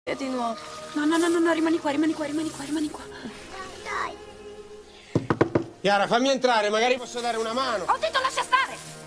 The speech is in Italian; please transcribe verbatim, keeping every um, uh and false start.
E di nuovo. No, no, no, no, no, rimani qua, rimani qua, rimani qua, rimani qua. Chiara, fammi entrare, magari posso dare una mano. Ho detto lascia stare!